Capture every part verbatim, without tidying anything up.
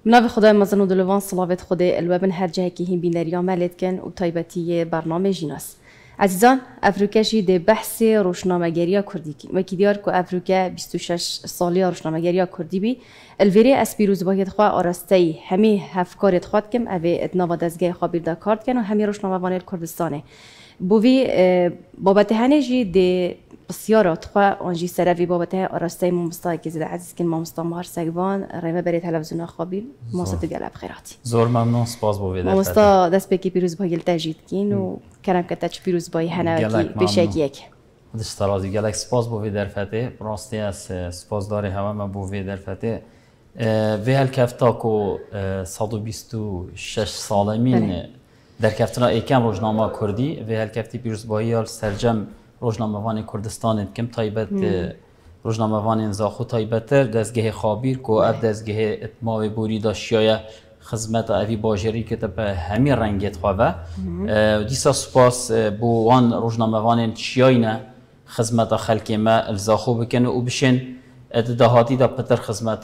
بناو خدای مزن و دلوان صلاوت خدای الوابن هر جهه که هیم بینریا ملت کن و تایبتی برنامه جیناس. عزیزان افریقا ده بحث روشنامه‌گری کردی کی و کی دیار که افریقا بیست و شش سالی روشنامه‌گری کردی بی الوری از پیروز باید خوا آراسته همه هفکارت خواد کم اوه ادناوا دزگه خابیر دا کارت کن و همه روشنامه‌وان کردستانه بوی بابت هنجی ده بسیارات خوا آنجی سروی بابت آراسته مامستا که زده عزیز کن مامستا مهار سگوان ریمه بری تلویزیون خابیر ماست گلب خیراتی زور ممنون سپاس بوی در مامستا دست بکی پیروز باید تجدید کن و کرم که تاچ پیروز باید هنوکی بشه یک دسترازی گلک سپاس بوی در فته راستی از سپاس داره همه من بوی در فته وی هل کفتا کو صد و بیست و شش ساله مین در کفتنا ایکم روزنامه کردی و هل کفتی پیروز باید سرجم روزنامه‌وان کردستان کم تایبت روزنامه‌وان زاخو تایبتر دستگاه خابیر کو اب دستگاه اتماع بوری داشیای خدمت اوی باجری که به همین رنگت خواه دیسا سپاس بو وان روزنامه‌وان چیاینه خدمت خلق ما الزاخو بکنه و بشن دهاتی دا پتر خدمت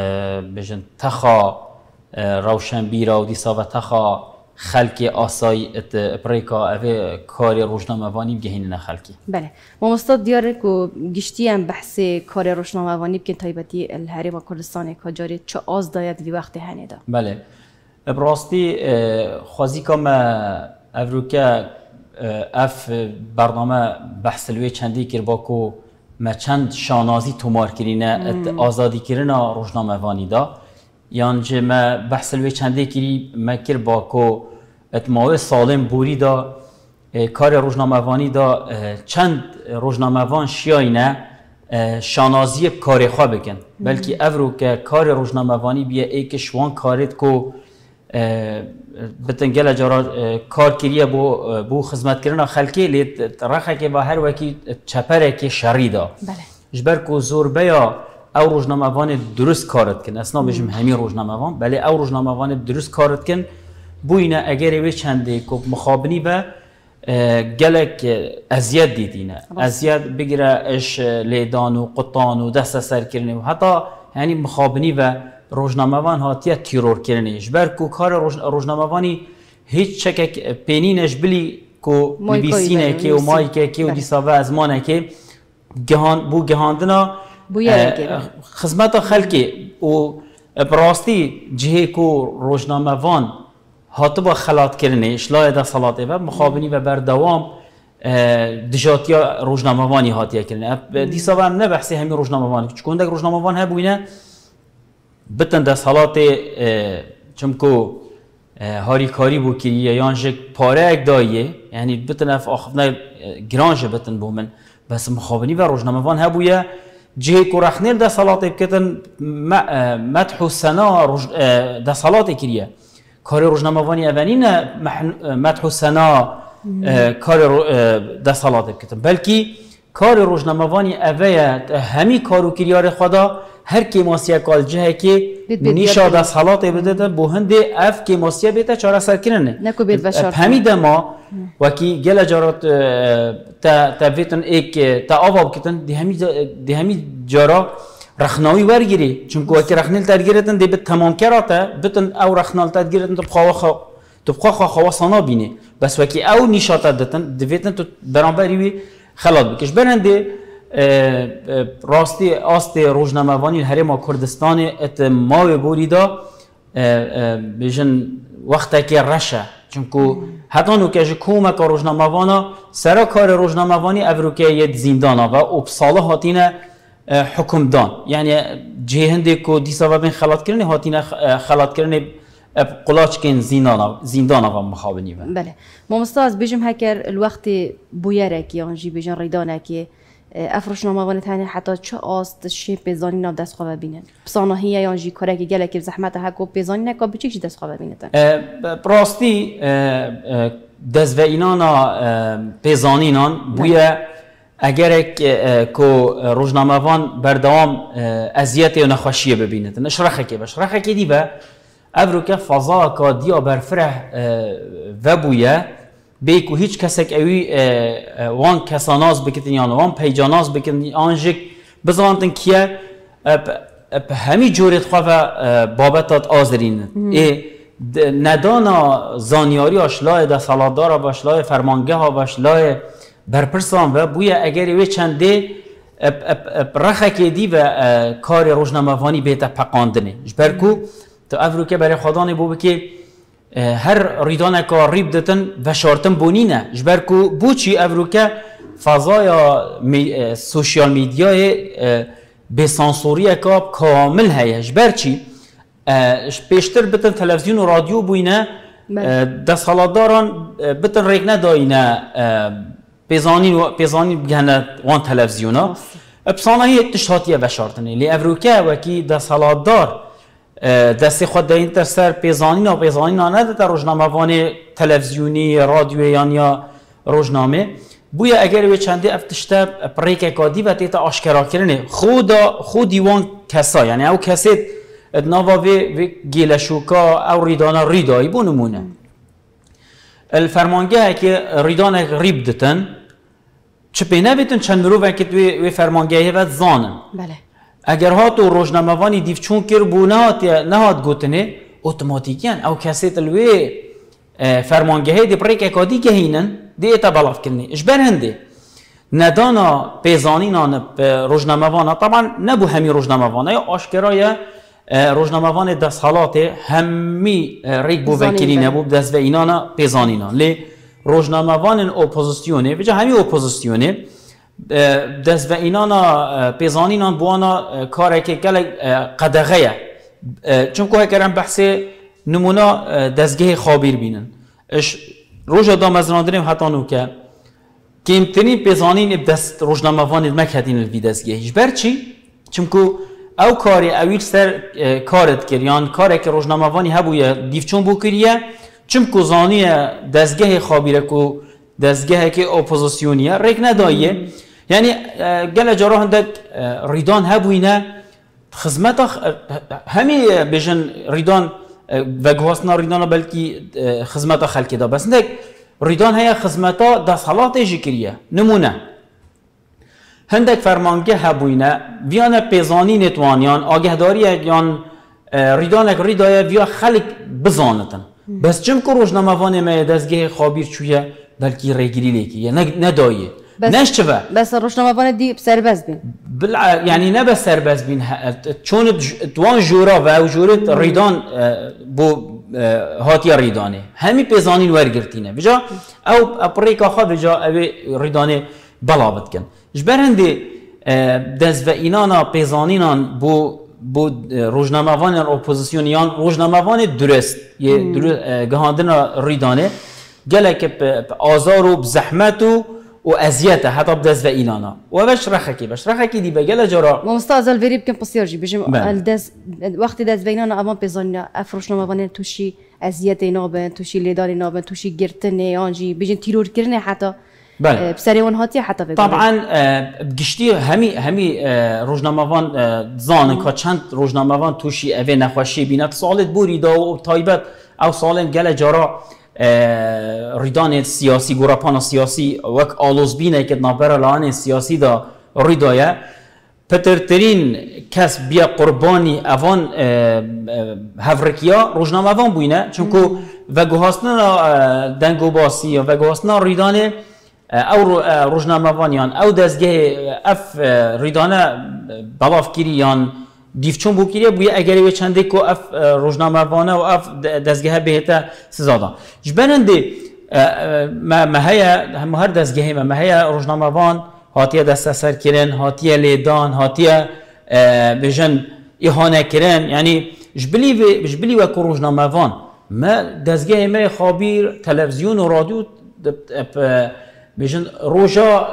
بجن تخا روشن بیرا و دیسا و تخا خلقی آسای ات پریکا اوه کار روزنامه‌وانی بگهین نه خلقی. بله. مامستاد دیاره که گشتی هم بحث کار روزنامه‌وانی بکن تایبتی الحرم کردستان کجاری چه آز داید وی وقت هنه دا. بله. براستی خوازی کم افریقا اف برنامه بحث لوی چندی کر باکو ما چند شانازی تومار کرینه ات آزادی کرنا روزنامه‌وانی دا. یان جه ما بحث لوی چنده کری مکر باکو اتماع سالم بوری دا کار روزنامه‌وانی دا چند روزنامه‌وان شیاینه شانازی کار خواه بکن بلکه افرو که کار روزنامه‌وانی بیه ای که شوان کارت کو بتنگل جارا کار کریه بو بو خدمت کردن خلکی لیت رخه که با هر وکی چپره که شری دا جبر کو زور بیا او روزنامه‌وان درست کارت کن اصلا بجم همین روزنامه‌وان بله او روزنامه‌وان درست کارت کن بوینه اگر وی چنده که مخابنی به گلک ازیاد دیدینه ازیاد بگیره اش لیدان و قطان و دست سر کردن و حتی یعنی مخابنی و روزنامه‌وان هاتیه تیرور کردنه جبر کو کار روزنامه‌وانی هیچ شک پینینش بلی کو میبیسینه که و مایی که و دیساوه از مانه که گهان بو گهاندنا خدمت خلقی و براستی جهه کو روزنامه‌وان هاتبا خلات کردنه اشلای دا صلاته و مخابنی و بردوام دجاتیا روزنامه‌وانی هاتیه کردنه دیسا هم نه بحثی همین روزنامه‌وان چون دک روزنامه‌وان هبوینه بتن دا صلاته چمکو هاری کاری بو کریه یانجک پاره اک دایه یعنی بتن اف آخفنه گرانج بتن بومن بس مخابنی و روزنامه‌وان هبویه جه کو رخنیل دا صلاته بکتن مدح و ثنا دا صلاته کریه کار روزنامه‌وانی اولین مدح و ثنا کار دا صلاته بکتن بلکه کار روزنامه‌وانی اولیت همی کارو کریار خدا هر کی ماسیه کال جه که نیشا دا صلاته بده بو هنده اف کی ماسیه بیت چاره سر کنه نکو بیت بشار همین ما وکی گل جارات تا تا ویتن ایک تا آواب کتن دی همی دی همی جارا رخناوی ورگیری چون که وکی رخنیل تدگیرتن دی به تمام کراته بتن او رخنال تدگیرتن تو بخوا خو تو بخوا خو خواصانا بینه بس وکی او نیشات دتن دی ویتن تو برانبری خلات بکش برنده راستی آست روزنامه‌وانی الحرم کردستان ات ماوی بوریدا بیشن وقتی که رشه چون که حتی نوکه کومک روزنامه‌وانا سر کار روزنامه‌وانی افریقای زندانا و ابساله هاتینه حکم دان یعنی جهنده که دیسا و بین خلات کردن هاتینه خلات کردن قلاچ کن زندانا زندانا و مخابنی و بله مامستاز بیشم هکر الوقت بویره که آنجی بیشن ریدانه که افروش ناموان تانی حتی چه آست شی پیزانی نام دست خواه بینن بسانهیه یا آنجی کاره که گله که زحمت هکو پیزانی نکا بچه چی دست خواه بینن براستی دست و اینانا پیزانینان بویه اگر که روزنامه‌وان بردوام اذیت و نخوشیه ببیند نشرخه که بشرخه که دی به افروکه فضا که دیا برفره و بویه بیکو هیچ کسک اوی وان کساناز بکتن یا وان پیجاناز بکتن آنجک بزانتن کیه همی جورت خواه بابتات آزرین ای ندانا زانیاری آشلای دا سالادارا باشلای فرمانگه ها باشلای برپرسان و بویا اگر وی چنده رخه که دی و کار روزنامه‌وانی بهتا پقاندنه جبرکو تو افروکه برای خدانه بو که هر ریدانه که ریب دتن و شارتن بونینه جبرکو بو چی افروکه فضای سوشیال میدیای به سانسوری که کامل هیه جبر چی پیشتر بتن تلویزیون و رادیو بوینه دست حالاتداران بتن ریک نداینه پیزانی و پیزانی بگنه وان تلویزیونا بسانه هی تشتاتیه بشارتنه لی افروکه وکی دست حالاتدار دستی خود دا این ترسر پیزانی و پیزانی نانده تا روزنامه وان تلویزیونی رادیویان یا روزنامه بویا اگر وی چنده افتشته پریک اکادی و تیتا آشکرا کرنه خودا خودی وان کسا یعنی او کسی نوا وی گیلشوکا او ریدانا ریدایی بو نمونه الفرمانگه که ریدان ریب دتن چه پینه بیتن چند مرو وکت وی فرمانگه هیوت زانن بله اگر هاتو روزنامه‌وانی دیو چون کر بو نهات نهات گوتنه اتوماتیکیان او کسی تلوی فرمانگه دی پریک اکادی که هینن دی اتا بلاف کرنی اش برهنده ندانا پیزانینان روزنامه‌وانا طبعا نبو همی روزنامه‌وانا یا آشکرای روزنامه‌وان دست حالات همی ریک بو وکیلی نبو دست و اینانا پیزانینان لی روزنامه‌وان اپوزیسیونه بجا همی اپوزیسیونه دست و اینانا پیزانینان بوانا کاره که کل قدغه چون که کرم بحث نمونا دستگاه خابیر بینن اش روزا دام از راندنیم حتی نو که کمترین پیزانین دست روزنامه‌وان مکهدین الوی دستگاهیش برچی؟ چون که او کاری اویل سر کارت کریان کاری که روزنامه‌وانی هبویه دیفچون بو کریه چون که زانی دستگاه خابیره که دستگاه که اپوزیسیونیه ریک ندایه یعنی گل جارا هندک ریدان هبوینه خدمت همی بجن ریدان و گواسنا ریدان بلکی خدمت خلکی دا بس هندک ریدان هیا خدمت دست حالات جکریه نمونه هندک فرمانگه هبوینه ویانه پیزانی نتوانیان آگهداری یان ریدانک ریدایه ویا خلق بزانتن بس چم که روزنامه‌وان ما دستگاه خابیر چویه بلکی ریگیری لیکیه ندایه نش چه بس روزنامه‌وان دی سرباز بین بل یعنی نه بس سرباز بین چون دوان جورا و جورت ریدان بو هاتی ریدانه همی پیزانین ورگرتینه بجا او اپریکا خوا بجا اوی ریدانه بلابت کن جبرهنده دست و اینانا پیزانینان بو بو روزنامه‌وان اپوزیسیونیان روزنامه‌وان درست یه گهاندن ریدانه گله که آزار و زحمت و و اذیت حتی دست و اینانا و باش رخکی باش رخکی دی بگله جرا مستعجل وری بکن پسیارجی بجم الدست وقتی دست و اینانا اما پیزانینا افروشنامه‌وان توشی اذیت نابن توشی لیدار نابن توشی گرتنه آنجی بجن تیرور کردن حتی بله بسریون هاتی حتی بگم طبعا گشتی همی همی روزنامه‌وان زانن که چند روزنامه‌وان توشی اوه نخوشی بیند سالت بوری دا و تایبت او سالن گله جارا ریدان سیاسی گوراپان سیاسی وک آلوز بینه که نابر لان سیاسی دا ریدایه پترترین کس بیا قربانی اوان هفرکیا روزنامه‌وان بوینه چون که و گوهاستنا دنگو باسی و گوهاستنا ریدانه او روزنامه‌وانیان او دستگاه اف ریدانه بلاف کریان دیفچون بو کریه بوی اگری و چنده که اف روزنامه‌وانه و اف دستگاه بهتا سزادا جبننده ما هیا هم هر دستگاهی ما هیا روزنامه‌وان هاتیه دست سر کرن هاتیه لیدان هاتیه بجن اهانه کرن یعنی جبلی جبلی و روزنامه‌وان ما دستگاه ما خابیر تلویزیون و رادیو بجن روجا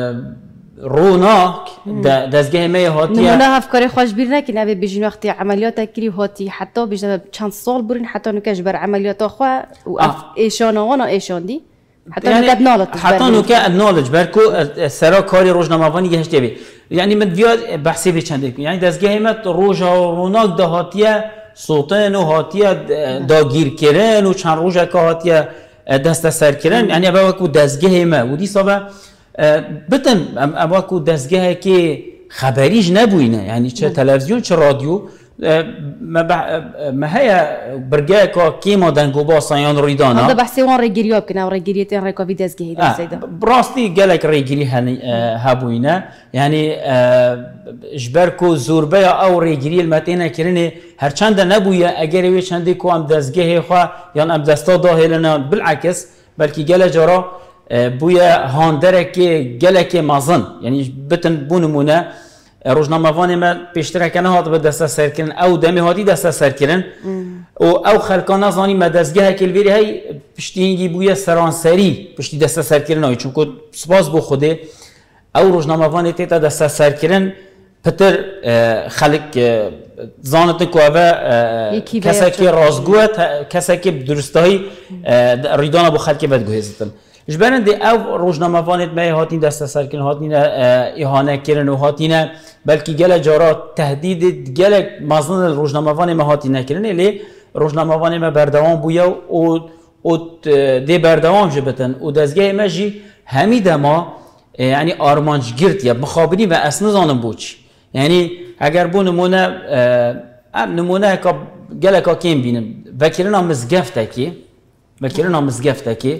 روناک دستگاه ما هاتیه نمونه افکار خوش بیر نکنه به بجن وقتی عملیات کری هاتی حتی بجن چند سال برین حتی نکش بر عملیات خوا و اف ایشان وانا ایشان دی حتی يعني نكاد نالج حتى نوكا النولج بركو سرا كاري روزنامه واني جهشتي بي يعني من فيا بحثي في چندك يعني دزگاه ما روجا روناك دهاتيه صوتن و هاتيه داگیر کرن و چند روزا که هاتيه دست سر کرن يعني ابا کو دزگاه ما و دي صبا بتن ابا کو دزگاه که خبریش نبوینه یعنی چه تلویزیون چه رادیو ما ما هي برجع كيما دنگو باسيان ريدانا هذا بحثي وان ريجرياب كنا ريجريتين ريكوفي دزجي هيدا زيدا براستي قالك ريجري هابوينا يعني جبركو زوربيا او ريجري المتينه كرني هر چند نبويا اگر وي چندي كو ام دزگه خو يان ام دستا داهلنا بالعكس بلكي قال جرا بويا هاندرك قالك مازن يعني بتن بونمونه روزنامه‌وان ما پیشتر کنه هات به دست سر کردن او دمی هاتی دست سر کردن و او خلکان زانی مدرسگاه کلویری های پشتینگی بوی سرانسری پشتی دست سر کردن های چون که سپاس بو خوده او روزنامه‌وان تیتا دست سر کردن پتر خلک زانت کو اوه کسی که رازگوه کسی که درستایی ریدان بو خلک بد گوهزتن جبرند او روزنامه‌وانت ما هاتین دست سر کردن هاتین اهانه کردن و هاتین بلکه گله جارا تهدید گله مزن روزنامه‌وان ما هاتین کردن لی روزنامه‌وان ما بردوام بویا و و دی بردوام جبتن و دزگاه ما جی همیده ما یعنی آرمانج گرد یا مخابری و اسن زانم بوچ یعنی اگر بو نمونه نمونه که گله که کیم بینم وکیلنا مزگفته کی وکیلنا مزگفته کی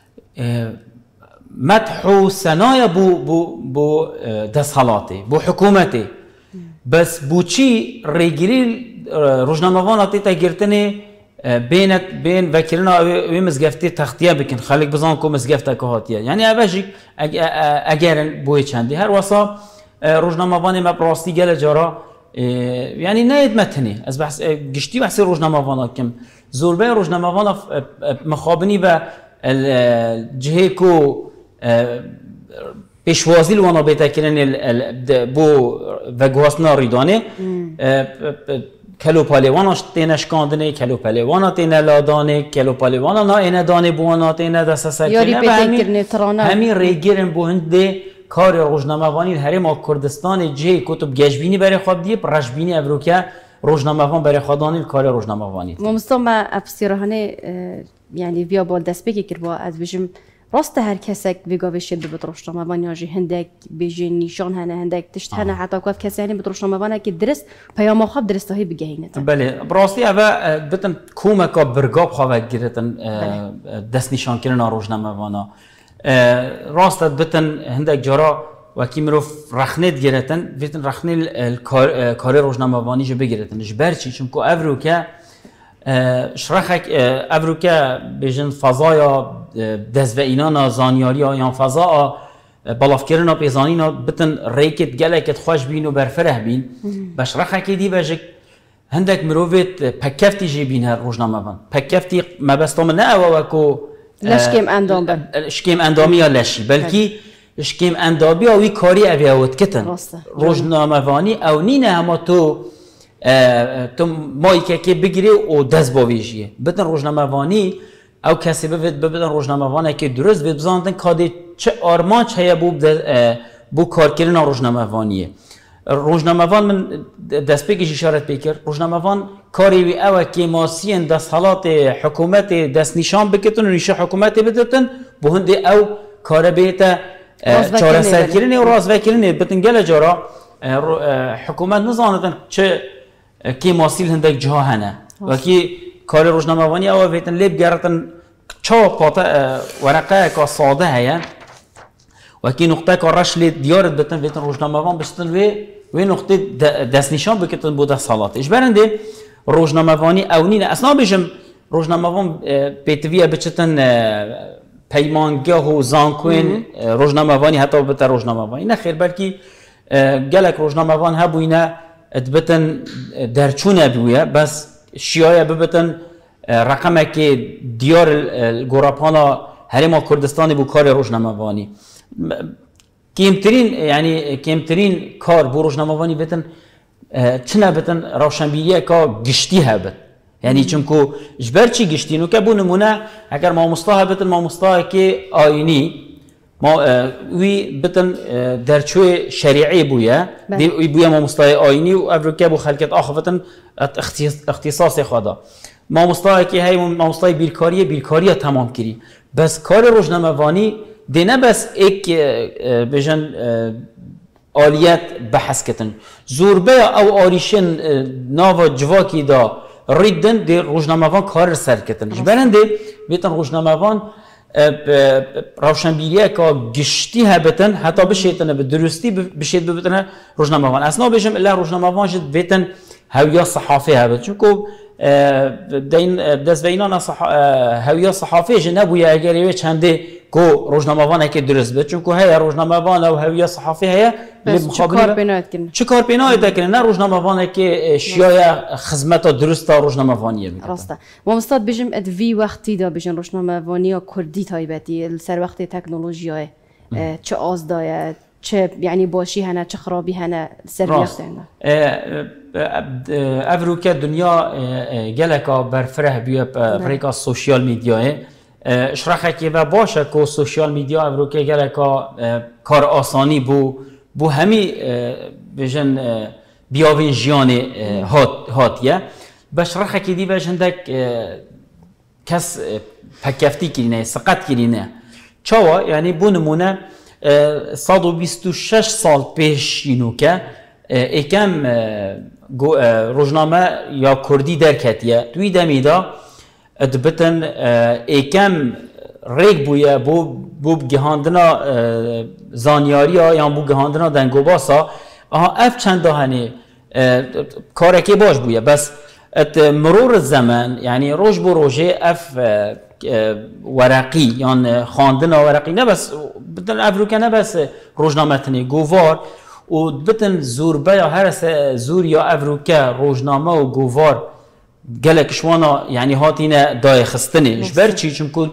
مدح و ثنايا بو بو بو دسالاتي بو حكومتي بس بو چي ريگيري روزنامه‌وان تيتا گرتني بين بين وكيلنا و مزگفتي تختيه بكن خليك بزان كو مزگفته كهاتيه يعني اوجي اگر بو چندي هر واسا روزنامه‌وان ما براستي گله جارا يعني نايد متني از بحث گشتي بحث روزنامه‌وان كم زوربه روزنامه‌وان مخابني و الجهه کو پیشوازی لوانا بیتا کردن بو وگواسنا ریدانه کلو پالیواناش تینش کاندنه کلو پالیوانا تینه لادانه کلو پالیوانا نا اینه دانه بوانا تینه دست سرکنه و همین همین ریگیرن بو هنده کار روزنامه‌وانی هرم کردستان جه کتب گشبینی برای خواب دیه رشبینی ابروکه روزنامه‌وان برای خدانی کار روزنامه‌وانی مستم افسیرهانه يعني بيا بول دست بيجي كربا از بيجم راست هر كسك بيجاوش يد بتروش ما بان ياجي هندك بيجي نيشان هنا هندك تشت هنا حتى كوف كسي يعني بتروش ما بان كي درس بيا ما خاب درس هي بجهينه بله براستي أبا بتن كوما كبرجاب خوا جرتن دست نشان كرنا روزنامه وانا راست بتن هندك جرا وكي مروف رخنت جرتن بتن رخني الكار روزنامه واني جو بجرتن جبرشي چونكو افروكا شرخك افروكا بيجن فضايا دز و اینانا زانیاریا یا فضا بالافکرنا پیزانینا بتن ریکت گلکت خوش بین و برفره بین باش رخکی دی بجک هندک مروفت پکفتی جی بین هر روزنامه بان پکفتی مبستم نه او کو لشکم اندام بن شکم اندامی یا لشی بلکی شکم اندامی اوی کاری اوی اوت کتن روزنامه وانی او نینه اما تو تو مایی که بگیری و دست باویجیه بتن روزنامه وانی او کسی بفید ببینن روزنامه‌وانه که درست بید بزاندن کادی چه آرمان چه هیا بو بو کار کردن روزنامه‌وانیه روزنامه‌وان من دست بگیش اشارت بکر روزنامه‌وان کاری وی او که ماسین دست حالات حکومت دست نشان بکتن و نیشه حکومت بدتن بو هندی او کار بیت چاره سر کردن و راز وکردن بتن گله جارا حکومت نزاندن چه کی ماسیل هندک جها هنه و کی کار روزنامه‌وانی او ویتن لیب گرتن چه قطع ورقه که ساده هیا و کی نقطه که رش لید دیارت بتن ویتن روزنامه‌وان بستن و و نقطه دست نشان بکتن بود سالات اش برنده روزنامه‌وانی او نین اصلا بجم روزنامه‌وان پیتویه بچتن پیمانگاه و زانکوین روزنامه‌وانی حتی بت روزنامه‌وانی نه خیر بلکی گلک روزنامه‌وان هبوینه اتبتن درچونه بویه بس شیعه ببتن رقمه که دیار الگوراپانا هرما کردستانی بو کار روزنامه‌وانی کمترین یعنی کمترین کار بو روزنامه‌وانی بتن چنه بتن روشنبیریه که گشتی هبت یعنی چونکو جبر چی گشتی نو که بو نمونه اگر ما مصطاح بتن ما مصطاح که آینی ما وی بتن درچوی شریعی بویا وی بویا ما مصطاح آینی و افریقا بو خلقت آخفتن اختصاص خدا ما مصطاح که هی ما مصطاح بیرکاری بیرکاری تمام کری بس کار روزنامه‌وانی دی نه بس یک بجن آلیت بحث کتن زوربه او آریشن ناو جواکی دا ریدن دی روزنامه‌وان کار سر کتن جبرنده بیتن روزنامه‌وان روشنبیریه که گشتی هبتن حتی بشیتن به درستی بشید ببتن روزنامه‌وان اصلا بجم الا روزنامه‌وان جد بیتن هویه صحافی هبت چون که دین دست بینان هویه صحافی جن نبوده اگر یه چنده کو روزنامه‌وان که درست بده چون که های روزنامه‌وان و هویه صحافی هیا چه کار بینایت کنن چه کار بینایت کنن نه روزنامه‌وان که شیای خدمت درست روزنامه‌وانیه راسته و مستاد بجم اد وی وقتی دا بجن روزنامه‌وانی کردی تایبتی سر وقت تکنولوژیای چه آزدایه چه یعنی باشی هنه چه خرابی هنه سر وقت هنه افروکه دنیا گلکا برفره بیه پریکا سوشیال میدیاه اشراخه که و باشه که سوشیال میدیا افروکه گلکا کار آسانی بو بو همی بجن بیاوین جیان هات هاتیه بشرخه که دی بجن دک کس پکفتی کرینه سقط کرینه چاوا یعنی بو نمونه صد و بیست و شش سال پیش اینو که اکم روزنامه یا کردی درکتیه توی دمیدا ادبتن اکم ریگ بویه بو بو گهاندنا زانیاری ها یا بو گهاندنا دنگوباسا آها اف چند دهنی کارکی باش بویه بس ات مرور الزمن يعني روج بو روجه اف ورقی يعني خواندنا ورقی نه بس بدن افروکه نه بس روزنامه گووار و بتن زوربه یا هر زور یا افروکه روزنامه و گووار گلک شوانا يعني هاتینا دای خستنه جبر چی چون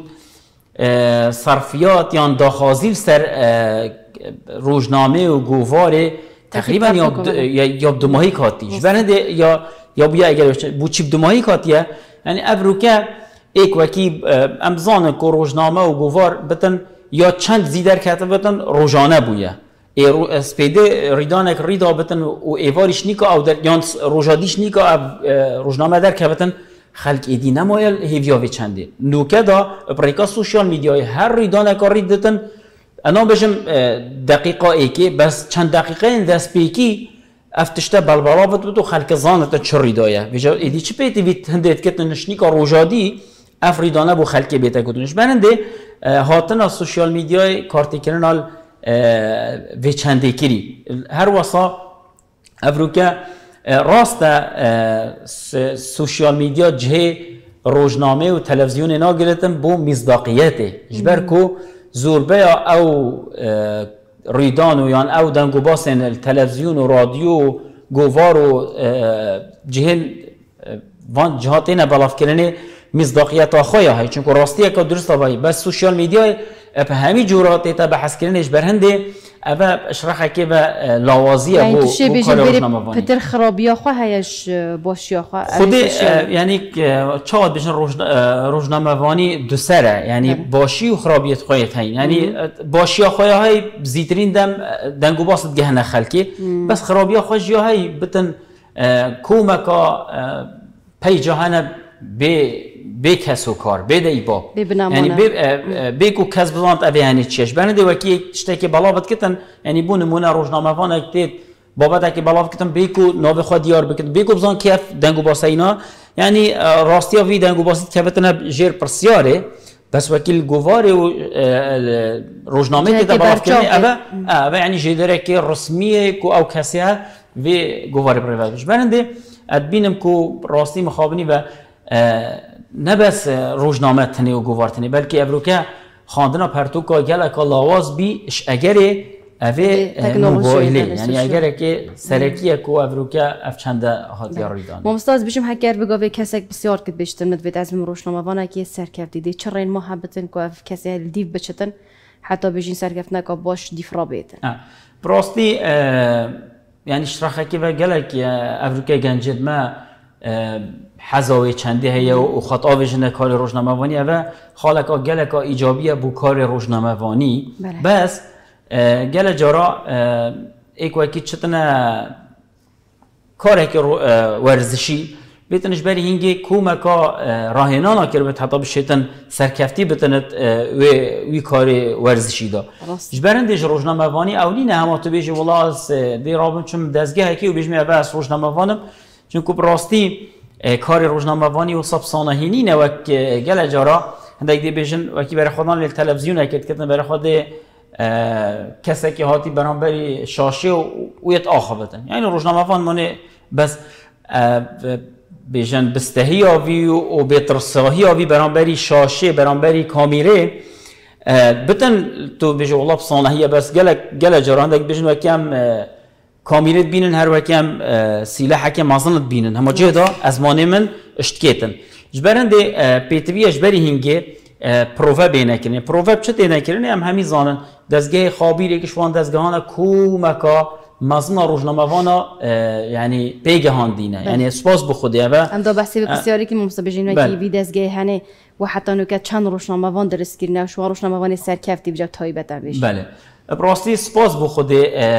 صرفیات یا داخازیل سر روزنامه و گووار تقریبا یا دماهی کاتی جبر یا یا بیا اگر بو چیب دماهی کاتیه یعنی افروکه ایک وکی امزان کو روزنامه و گووار بتن یا چند زیدر کاتب بتن روزانه بویه ای اسپیده ریدانک ریدا بتن و ایواریش نیکا او در یان روزادیش نیکا روزنامه در که بتن خلق ایدی نمایل هیویاوی چنده نوکه دا پریکا سوشیال میدیای هر ریدانک رید بتن انا بجم دقیقه ایکی بس چند دقیقه این دست پیکی افتشته بلبلابت بود و خلق زانت چری دایه ویجا ایدی چی پیتی ویت هندیت کتن نشنیکا روزادی افریدانه بو خلق بیتا کتنش برنده هاتنا سوشیال میدیای کارتی کرنال وی چنده کری هر واسا افروکه راست سوشیال میدیا جه روزنامه و تلویزیون اینا گرتن بو مصداقیته جبر کو زوربه او ریدان و یان او دنگو باسن التلویزیون و رادیو و گووار و جهل وان جهاتین بلاف کردن مصداقیت آخویا های چون که راستیه که درست آبایی بس سوشیال میدیا به همین جوراتی تا بحث کردنش برهنده اوه اشرخه که به لاوازیه یعنی بو تو کار روزنامه‌وانی پتر خرابیا خو هیش باشیا خو خود یعنی چاد بشن روزنامه‌وانی دو سره یعنی باشی و خرابیت خواهید هایی یعنی باشیا خواهی های زیترین دم دنگو باست گهنه خلکی بس خرابیا خواهی های بتن کومکا پی جهانه به به کس و کار به دیبا یعنی به به کو کس بزند اوی هنی چیش برنده وکی چته که بلابت کتن یعنی بون نمونه روزنامه‌وان اکتید بابت که بلابت کتن به کو ناب خود دیار بکن به کو بزند کیف دنگو باسینا یعنی راستی وی دنگو باست که بتنه جیر پرسیاره بس وکیل گواره و روزنامه که بلابت کنه اوه اوه یعنی جدره که رسمیه کو او کسیه وی گواره پروادش برنده ادبینم کو راستی مخابنی و نه بس روزنامه تنی و گوار تنی بلکه افروکه خواندنا پرتوکا گلک لاواز بی اش اگره اوه موبایله یعنی اگره که سرکیه کو افروکه اف چنده هاتیار ریدانه ما مستاز بشم هکر بگاوه کسک بسیار کد بشتن ندوید از روزنامه‌وان که سرکف دیده چرا محبتن که اف کسی دیو بچتن حتی بجین سرکف نکا باش دیفرا بیتن براستی یعنی شرخه که و گلک افروکه گنجد ما حزاوی چنده هیا و خطا وجنه کار روزنامه‌وانی و خالک گلک ایجابیه بو کار روزنامه‌وانی بس گل جارا ایک وکی چتنه کاری که ورزشی بيتنش بري هنگي كومكا راهنانا كربت حتى بشيتن سركفتي بتنت وي وي كاري ورزشي دا جبرن ديج روزنامه واني اولينه هما تو بيجي والله دي رابن چم دزگه هكي وبيجمع بس روزنامه وانم چونكو براستي کار روزنامه وانی و سب سانهینی نه وک گل جارا هندک دی بیشن وکی برای خودان لیل تلویزیون اکید کتن برای خود کسی که هاتی برانبری شاشه و ویت آخه بتن یعنی روزنامه وان منه بس بیشن بستهی آوی و بیترساهی آوی برانبری شاشه برانبری کامیره بتن تو بیشن والله بسانهیه بس گل گل جارا هندک بیشن وکیم کامیرت بینن هر وکیم سلاح که مازنت بینن هم جهدا از مانه من اشتکتن جبرن ده پیتوی اجبری هنگه پروفه بینه کنه پروفه چه تینه کنه هم همی زانن دزگاه خابیری که شوان دزگاهانه کومکا مازنا روزنامه وانا یعنی پیگهان دینه یعنی سپاس بخوده و هم دا بحثی بسیاری که ممسابجین وکی وی دزگاه هنه و حتی نوکه چند روزنامه وان درست کرنه و شوان روزنامه وان سرکفتی بجا تایبت بیش بله براستی سپاس بخوده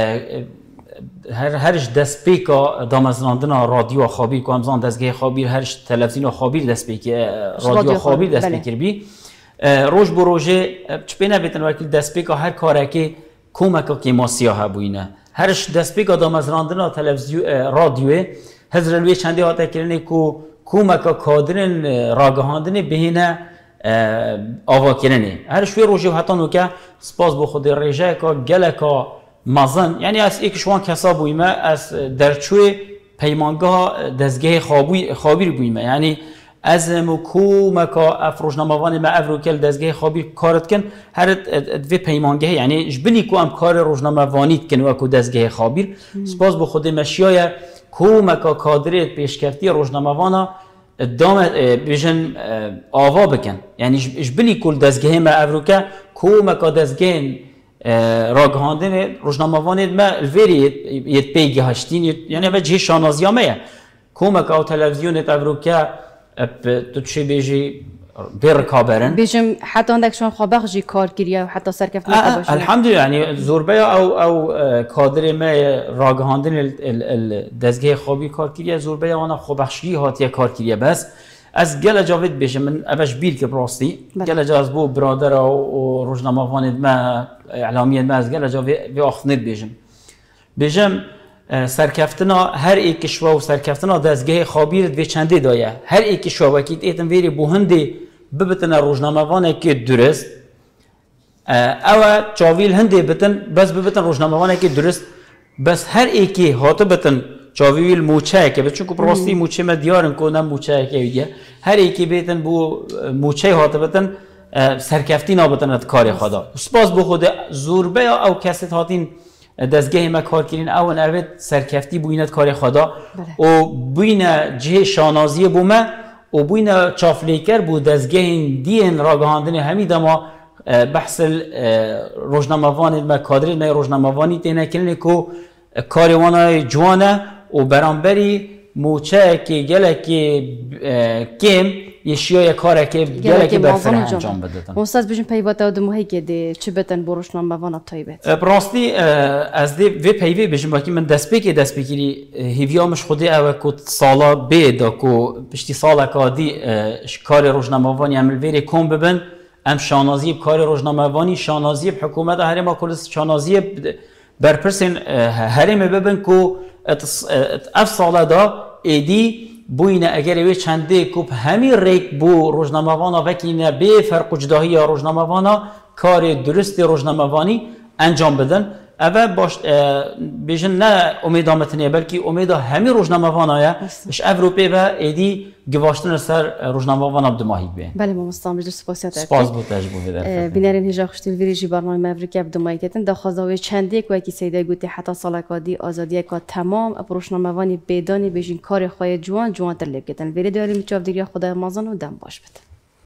هر هرش دست پیکا دامزراندنا رادیو خابیر که همزان دستگاه خابیر هرش تلویزیون خابیر دست پیک رادیو خابیر دست پیکر بی روز بر روزه چپی نبیتن وکیل دست پیکا هر کاری که کومکا که ما سیاه بوینه هرش دست پیکا دامزراندنا تلویزیون رادیو هزرلوی چندی هاته کرنه کو کومکا کادرن راگهاندنه بهینه آوا کرنه هرش وی روزه حتی نوکه سپاس بخود رجه که گلکا مازن یعنی از یک شوان کسا بویمه از درچوی پیمانگاه دزگاه خابی خابیر بویمه یعنی از مکومکا افروجنامه‌وان ما افروکل دزگاه خابیر کارت کن هر دوی پیمانگاه یعنی جبلی کو ام کار روزنامه‌وانیت کن و کو دزگاه خابیر سپاس به خود مشیای کومکا کادرت پیشکفتی روزنامه‌وانا دام بیشن آوا بکن یعنی جبلی کل دزگاه ما افروکا کومکا دزگاه راگهاندن روزنامه‌وان ما الوری یت پیگی هشتین یعنی به جه شانازیامه کومک او تلویزیون تبروکه تو چی بیجی بیر کابرن بیجم حتی اندک شون خبر جی کار کریه و حتی سرکف نکته باشه الحمدلله یعنی زوربه او او کادر ما راگهاندن دزگاه خوابی کار کریه زوربه آن خوبخشی هاتیه کار کریه بس از گل جاوید بیشم من ابش بیل که براستی گل جاز بو برادر و روزنامه‌وان ما اعلامیه ما از گل جاوید آخنید بیشم بیشم سرکفتنا هر یک شوا و سرکفتنا دزگاه خابیر دوی چنده دایه هر یک شوا وکیت ایتن ویری بوهندی ببتن روزنامه‌وان که درست او چاویل هندی بتن بس ببتن روزنامه‌وان که درست بس هر یکی هات بتن چاویل موچه که بچون که براستی موچه ما دیارن کنم موچه که ویدیه هر یکی بیتن بو موچه هات بتن سرکفتی نابتن کار خدا سپاس به خود زوربه او کسی هاتین دزگاه ما کار کردین او نوید سرکفتی بوینت کار خدا و بوین جه شانازی بومه و بوین چافلیکر بو دزگاه دین راگهاندن همین دما بحث روزنامه‌وان ما کادر ما روزنامه‌وانی تینه کنه کو کاروانای جوانه و برانبری موچه که گله که کم یشیای کاره که گله که برفره انجام بدهتن. استاد بچین پیوات او دموهی که دی چه بتن بروشنامه وان تایبت. براستی از دی وی پیوی بچین باکی من دست بکی دست بکیری هیویامش خودی او کت سالا بیدا کو پشتی سالا کادی کار روزنامه وانی عمل ویری کم ببن ام شانازی کار روزنامه وانی شانازی حکومت هر ما کل شانازی برپرسین هرم ببن کو اف ساله دا ایدی بوینه اگر وی چنده کوب همین ریک بو روزنامه‌وانا وکینه به فرق جداهی روزنامه‌وانا کار درست روزنامه‌وانی انجام بدن اول باش بیشتر نه امید آمدنیه بلکه امید همین روزنامه‌وانایه اش اروپایی و ایدی گواشتن سر روزنامه‌وانا بدماهی بیه. بله ما مستعمل جلوس سپاسیات. سپاس بود تجربه داره. بینرین هجا خوشتیل ویریجی برنامه مفرکی بدماهی کردن داخازاوی چندی که وکی سیده گویی حتی سالکادی آزادی که تمام روزنامه‌وانی بدانی بیشین کار خواهد جوان جوان تر لیب کردن. ویری داریم چهار دیگر خدای مازن و دم باش بده.